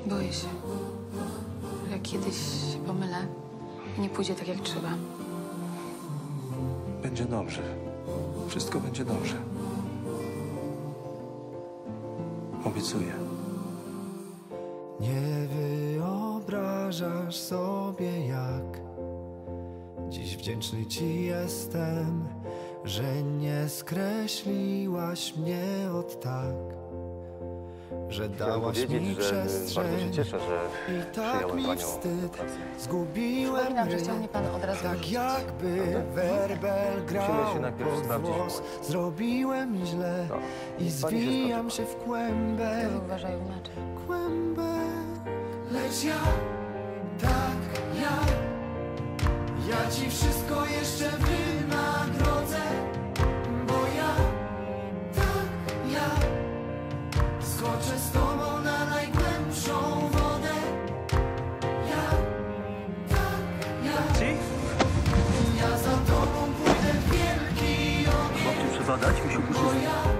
Boję się, że jak kiedyś się pomylę i nie pójdzie tak, jak trzeba. Będzie dobrze. Wszystko będzie dobrze. Obiecuję. Nie wyobrażasz sobie, jak dziś wdzięczny ci jestem, że nie skreśliłaś mnie od tak, że dałaś mi przestrzeń. Bardzo się cieszę, że I tak mi wstyd, zgubiłem Przypominam, że chciał mnie pan od razu tak widzieć. jakby werbel grał się najpierw pod sprawdzić włos. Zrobiłem źle i zwijam się w kłębek. To uważają inaczej. Lecz ja, tak ja ci wszystko jeszcze wynagrodzę, bo ja, tak ja skoczę z tobą na najgłębszą wodę. Ja, tak ja za tobą pójdę w wielki ogień, Przebadać mi się bo ja